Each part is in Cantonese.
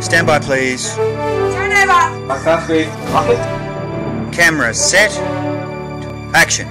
Stand by, please. Turn over. Camera set. Action.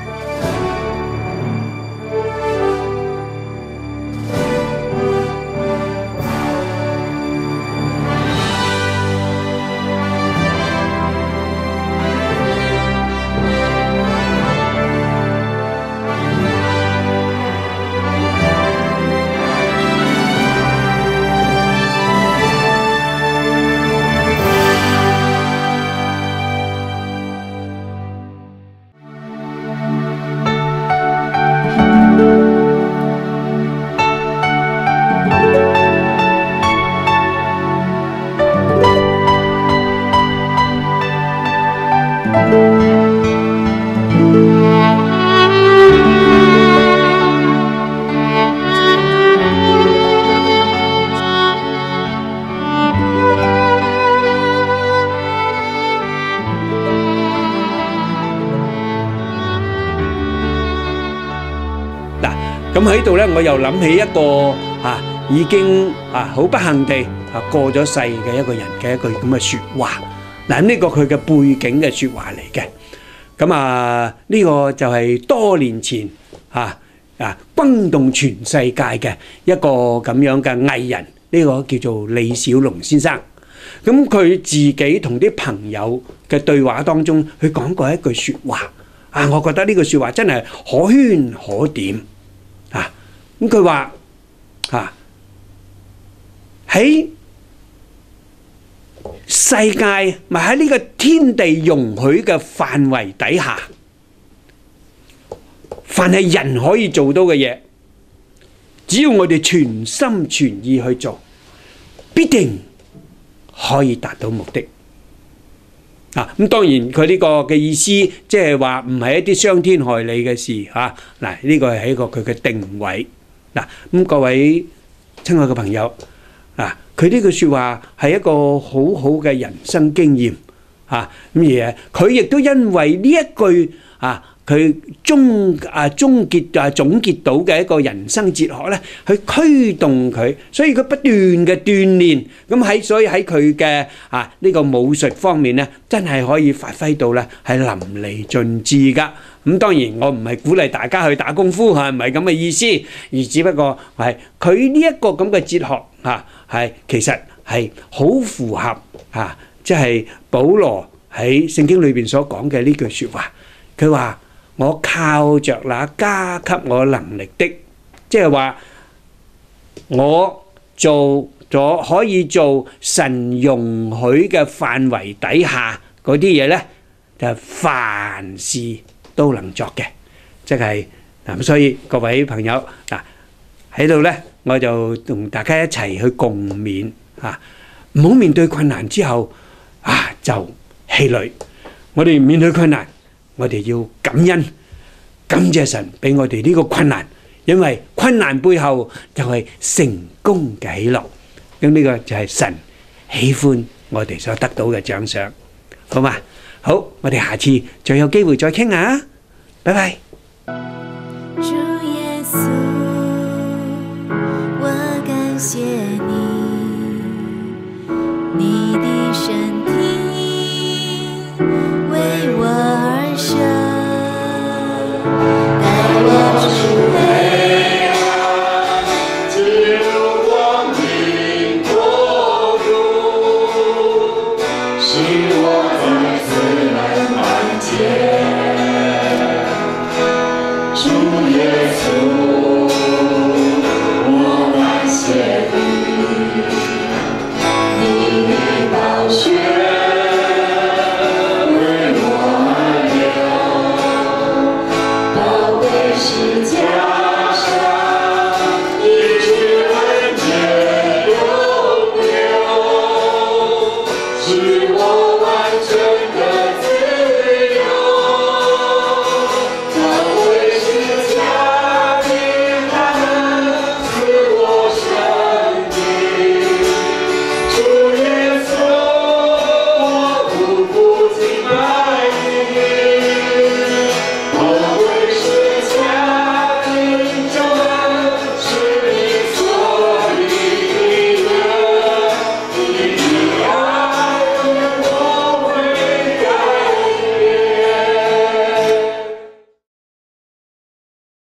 咁喺度咧，我又諗起一個已經好不幸地過咗世嘅一個人嘅一句咁嘅説話。嗱，呢個佢嘅背景嘅説話嚟嘅。咁呢個就係多年前轟動全世界嘅一個咁樣嘅藝人，呢個叫做李小龍先生。咁佢自己同啲朋友嘅對話當中，佢講過一句説話。我覺得呢句説話真係可圈可點。咁佢話喺世界咪喺呢個天地容許嘅範圍底下，凡係人可以做到嘅嘢，只要我哋全心全意去做，必定可以達到目的。咁當然佢呢個嘅意思，即係話唔係一啲傷天害理嘅事嚇。嗱，呢個係一個佢嘅定位。咁各位親愛嘅朋友，佢呢句説話係一個好好嘅人生經驗咁而佢亦都因為呢一句佢總結到嘅一個人生哲學咧，去驅動佢，所以佢不斷嘅鍛鍊，所以喺佢嘅呢個武術方面咧，真係可以發揮到咧係淋漓盡致噶。咁當然我唔係鼓勵大家去打功夫嚇，唔係咁嘅意思，而只不過係佢呢一個咁嘅哲學係其實係好符合即係保羅喺聖經裏邊所講嘅呢句説話。佢話：我靠着那加給我能力的，即係話我做咗可以做神容許嘅範圍底下嗰啲嘢咧，就凡事都能作嘅，即係咁。所以各位朋友喺度咧，我就同大家一齊去共勉唔好面對困難之後就氣餒。我哋面對困難，我哋要感恩，感謝神俾我哋呢個困難，因為困難背後就係成功嘅喜樂。咁呢個就係神喜歡我哋所得到嘅獎賞，好嘛？好，我哋下次再有機會再傾啊！拜拜。 主耶穌，我感謝你，你的身體為我而生，帶我出黑暗，進入光明國度，使我再次能看見。主耶穌，我感謝你，你的寶血。